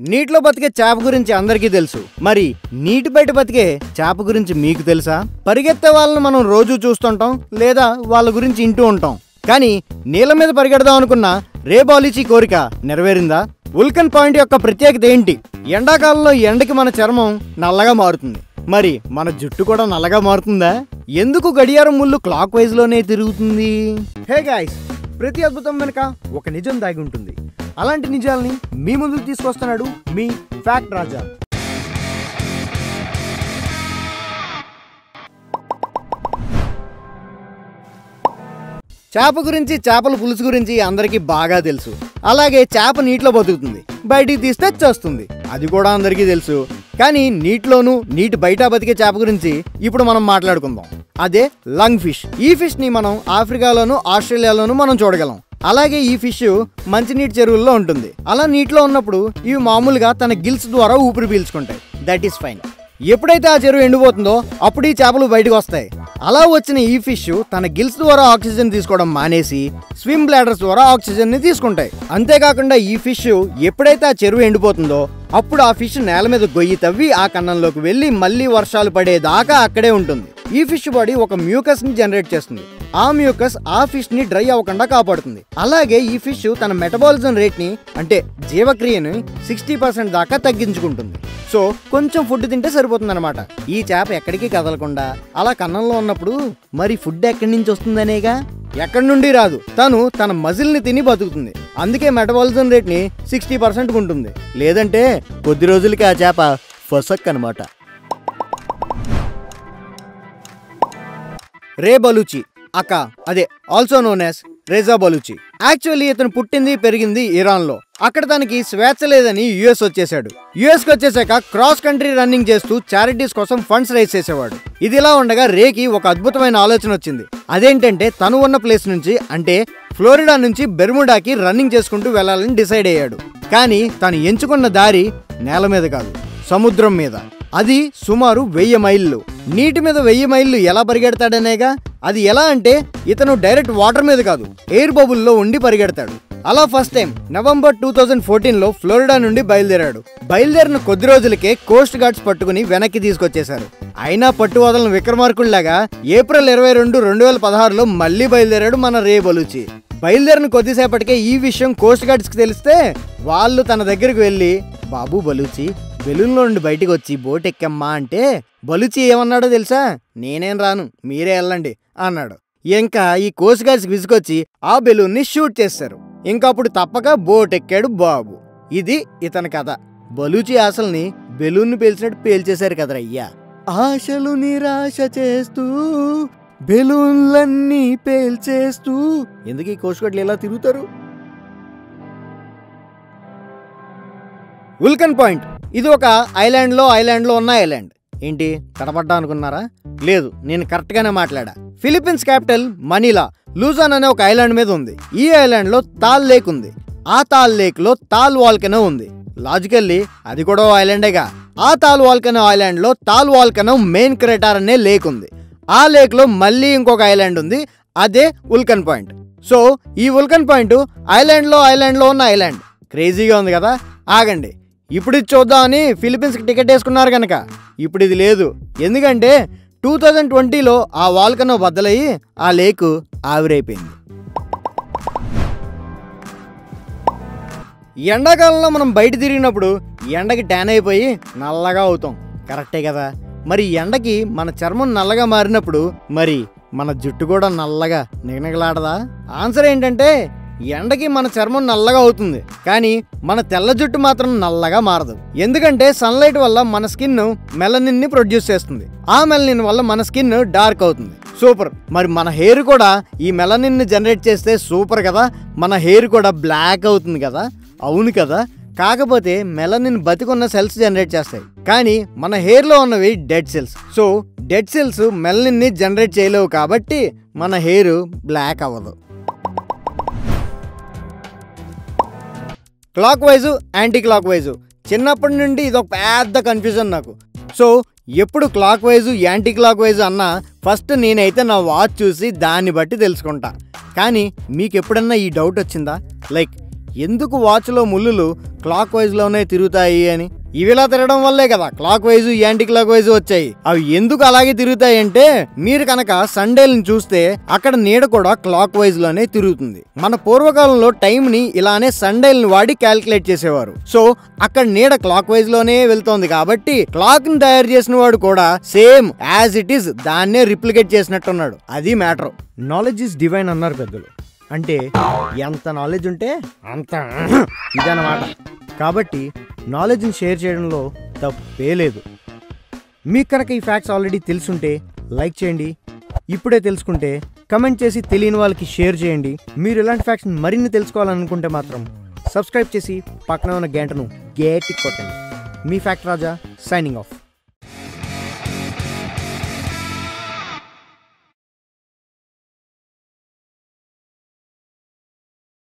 నీటిలో బతికే చేప గురించి అందరికీ తెలుసు. మరి నీటి బయట బతికే చేప గురించి మీకు తెలుసా? పరిగెత్తే వాళ్ళని మనం రోజు చూస్తుంటాం లేదా వాళ్ళ గురించి వింటూ ఉంటాం. కానీ నీళ్ళ మీద పరిగెడదాం అనుకున్న రే బాలిచి కోరిక నెరవేరిందా? వుల్కన్ పాయింట్ యొక్క ప్రత్యేకత ఏంటి? ఎండాకాలంలో ఎండకి మన చర్మం నల్లగా మారుతుంది. మరి మన జుట్టు కూడా నల్లగా మారుతుందా? ఎందుకు గడియారం ముళ్ళు క్లాక్ వైజ్ లోనే తిరుగుతుంది? హే గాయ్స్, ప్రతి అద్భుతం వెనుక ఒక నిజం దాగి ఉంటుంది. అలాంటి నిజాల్ని మీ ముందుకు తీసుకొస్తున్నాడు మీ ఫ్యాక్ట్ రాజా. చేప గురించి, చేపల పులుసు గురించి అందరికీ బాగా తెలుసు. అలాగే చేప నీటిలో బతుకుతుంది, బయటికి తీస్తే చస్తుంది, అది కూడా అందరికీ తెలుసు. కానీ నీటిలోనూ నీటి బయట బతికే చేప గురించి ఇప్పుడు మనం మాట్లాడుకుందాం. అదే లంగ్ ఫిష్. ఈ ఫిష్ ని మనం ఆఫ్రికాలోను ఆస్ట్రేలియాలోను మనం చూడగలం. అలాగే ఈ ఫిష్ మంచినీటి చెరువుల్లో ఉంటుంది. అలా నీటిలో ఉన్నప్పుడు ఇవి మామూలుగా తన గిల్స్ ద్వారా ఊపిరి పీల్చుకుంటాయి. That is fine. ఎప్పుడైతే ఆ చెరువు ఎండిపోతుందో అప్పుడు ఈ చేపలు బయటకు వస్తాయి. అలా వచ్చిన ఈ ఫిష్ తన గిల్స్ ద్వారా ఆక్సిజన్ తీసుకోవడం మానేసి స్విమ్ బ్లాడర్స్ ద్వారా ఆక్సిజన్ ని తీసుకుంటాయి. అంతేకాకుండా ఈ ఫిష్ ఎప్పుడైతే ఆ చెరువు ఎండిపోతుందో అప్పుడు ఆ ఫిష్ నేల మీద గొయ్యి తవ్వి ఆ కన్నంలోకి వెళ్ళి మళ్ళీ వర్షాలు పడేదాకా అక్కడే ఉంటుంది. ఈ ఫిష్ బాడీ ఒక మ్యూకస్ ని జనరేట్ చేస్తుంది. ఆ మ్యూకస్ ఆ ఫిష్ ని డ్రై అవ్వకుండా కాపాడుతుంది. అలాగే ఈ ఫిష్ తన మెటబాలిజం రేట్ ని, అంటే జీవక్రియని 60% దాకా తగ్గించుకుంటుంది. సో కొంచెం ఫుడ్ తింటే సరిపోతుంది అనమాట. ఈ చేప ఎక్కడికి కదలకుండా అలా కన్నంలో ఉన్నప్పుడు మరి ఫుడ్ ఎక్కడి నుంచి వస్తుందనేగా? ఎక్కడి నుండి రాదు, తను తన మజిల్ ని తిని బతుకుతుంది. అందుకే మెటబాలిజం రేట్ ని 60% ఉంటుంది. లేదంటే కొద్ది రోజులకి ఆ చేప ఫసక్ అనమాట. రే బలూచి అక్క, అదే also known as Reza Baluchi. Actually ఇతను పుట్టింది పెరిగింది ఇరాన్ లో. అక్కడ తనకి స్వేచ్ఛ లేదని యుఎస్ వచ్చేసాడు. యుఎస్ కి వచ్చేసాక క్రాస్ కంట్రీ రన్నింగ్ చేస్తూ చారిటీస్ కోసం ఫండ్స్ రైజ్ చేసేవాడు. ఇది ఇలా ఉండగా రేకి ఒక అద్భుతమైన ఆలోచన వచ్చింది. అదేంటంటే తను ఉన్న ప్లేస్ నుంచి, అంటే ఫ్లోరిడా నుంచి బెర్ముడాకి రన్నింగ్ చేసుకుంటూ వెళ్లాలని డిసైడ్ అయ్యాడు. కానీ తను ఎంచుకున్న దారి నేల మీద కాదు, సముద్రం మీద. అది సుమారు 1000 మైళ్ళు. నీటి మీద 1000 మైళ్ళు ఎలా పరిగెడతాడనేగా? అది ఎలా అంటే ఇతను డైరెక్ట్ వాటర్ మీద కాదు, ఎయిర్ బబుల్లో ఉండి పరిగెడతాడు. అలా ఫస్ట్ టైం నవంబర్ 2014లో ఫ్లోరిడా నుండి బయలుదేరాడు. బయలుదేరిన కొద్ది రోజులకే కోస్ట్ గార్డ్స్ పట్టుకుని వెనక్కి తీసుకొచ్చేశారు. అయినా పట్టు వదలని విక్రమార్కుల్లాగా ఏప్రిల్ 22, 2016లో మళ్ళీ బయలుదేరాడు మన రే బలూచి. బయలుదేరిన కొద్దిసేపటికే ఈ విషయం కోస్ట్ గార్డ్స్ కి తెలిస్తే వాళ్ళు తన దగ్గరికి వెళ్ళి, బాబు బలూచి, బెలూన్లో నుండి బయటికి వచ్చి బోట్ ఎక్కమ్మా అంటే బలూచి ఏమన్నాడో తెలుసా? నేనేం రాను, మీరే వెళ్ళండి అన్నాడు. ఇంకా ఈ కోస్ట్ గార్డ్స్ విసుకొచ్చి ఆ బెలూన్ ని షూట్ చేశారు. ఇంకా అప్పుడు తప్పక బోట్ ఎక్కాడు బాబు. ఇది ఇతని కథ. బలూచి ఆశల్ని బెలూన్ పేల్చినట్టు పేల్చేశారు కదరయ్యా. ఆశలు నిరాశ చేస్తూ బెలూన్లన్నీ పేల్చేస్తూ. ఎందుకు ఈ కోస్ట్ గార్డ్లు ఎలా తిరుగుతారు? వుల్కన్ పాయింట్ ఇది ఒక ఐలాండ్లో ఉన్న ఐలాండ్. ఏంటి తడబడ్డా అనుకున్నారా? లేదు, నేను కరెక్ట్ గానే మాట్లాడా. ఫిలిప్పీన్స్ క్యాపిటల్ మనీలా లూజాన్ అనే ఒక ఐలాండ్ మీద ఉంది. ఈ ఐలాండ్ లో తాల్ లేక్ ఉంది. ఆ తాల్ లేక్ లో తాల్ వాల్కనో ఉంది. లాజికల్లీ అది కూడా ఐలాండేగా. ఆ తాల్ వాల్కనో ఐలాండ్ లో తాల్ వాల్కనో మెయిన్ క్రేటర్ అనే లేక్ ఉంది. ఆ లేక్ లో మళ్ళీ ఇంకొక ఐలాండ్ ఉంది, అదే వుల్కన్ పాయింట్. సో ఈ వుల్కన్ పాయింట్ ఐలాండ్ లో ఉన్న ఐలాండ్. క్రేజీగా ఉంది కదా? ఆగండి, ఇప్పుడు ఇది చూద్దామని ఫిలిప్పీన్స్కి టికెట్ వేసుకున్నారు కనుక ఇప్పుడు ఇది లేదు. ఎందుకంటే 2020లో ఆ వాల్కనో బద్దలయ్యి ఆ లేక్ ఆవిరైపోయింది. ఎండాకాలంలో మనం బయట తిరిగినప్పుడు ఎండకి ట్యాన్ అయిపోయి నల్లగా అవుతాం, కరెక్టే కదా? మరి ఎండకి మన చర్మం నల్లగా మారినప్పుడు మరి మన జుట్టు కూడా నల్లగా నిగనిగలాడదా? ఆన్సర్ ఏంటంటే ఎండకి మన చర్మం నల్లగా అవుతుంది, కానీ మన తెల్ల జుట్టు మాత్రం నల్లగా మారదు. ఎందుకంటే సన్లైట్ వల్ల మన స్కిన్ మెలనిన్ ని ప్రొడ్యూస్ చేస్తుంది. ఆ మెలనిన్ వల్ల మన స్కిన్ డార్క్ అవుతుంది. సూపర్. మరి మన హెయిర్ కూడా ఈ మెలనిన్ ని జనరేట్ చేస్తే సూపర్ కదా, మన హెయిర్ కూడా బ్లాక్ అవుతుంది కదా? అవును కదా. కాకపోతే మెలనిన్ బతికున్న సెల్స్ జనరేట్ చేస్తాయి, కానీ మన హెయిర్ లో ఉన్నవి dead cells. So dead cells melanin ని జనరేట్ చేయలేవు, కాబట్టి మన హెయిర్ బ్లాక్ అవ్వదు. Clockwise, anti clockwise, చిన్నప్పటి నుండి ఇది ఒక పెద్ద కన్ఫ్యూజన్ నాకు. సో ఎప్పుడు clockwise anti clockwise అన్నా ఫస్ట్ నేనైతే నా వాచ్ చూసి దాన్ని బట్టి తెలుసుకుంటా. కానీ మీకు ఎప్పుడన్నా ఈ డౌట్ వచ్చిందా? లైక్ ఎందుకు వాచ్లో ముళ్ళులు క్లాక్ వైజ్లోనే తిరుగుతాయి అని. ఇవిలా తిరగడం వల్లే కదా clockwise anti clockwise వచ్చాయి. అవి ఎందుకు అలాగే తిరుగుతాయి అంటే మీరు కనుక సండేలను చూస్తే అక్కడ నీడ కూడా క్లాక్ వైజ్ లోనే తిరుగుతుంది. మన పూర్వకాలంలో టైం ని ఇలానే సండేలను వాడి క్యాలిక్యులేట్ చేసేవారు. సో అక్కడ నీడ క్లాక్ వైజ్ లోనే వెళ్తోంది కాబట్టి క్లాక్ ని తయారు చేసిన వాడు కూడా సేమ్ యాజ్ ఇట్ ఈస్ దాన్నే రిప్లికేట్ చేసినట్టున్నాడు. అది మ్యాటర్. నాలెడ్జ్ ఇస్ డివైన్ అన్నారు పెద్దలు. అంటే ఎంత నాలెడ్జ్ ఉంటే అంత ఇదన్నమాట. కాబట్టి నాలెడ్జ్ని షేర్ చేయడంలో తప్పే లేదు. మీకు కనుక ఈ ఫ్యాక్ట్స్ ఆల్రెడీ తెలుసుంటే లైక్ చేయండి. ఇప్పుడే తెలుసుకుంటే కమెంట్ చేసి తెలియని వాళ్ళకి షేర్ చేయండి. మీరు ఇలాంటి ఫ్యాక్ట్స్ మరిన్ని తెలుసుకోవాలనుకుంటే మాత్రం సబ్స్క్రైబ్ చేసి పక్కన ఉన్న గంటను గట్టిగా కొట్టండి. మీ ఫ్యాక్ట్ రాజా సైనింగ్ ఆఫ్.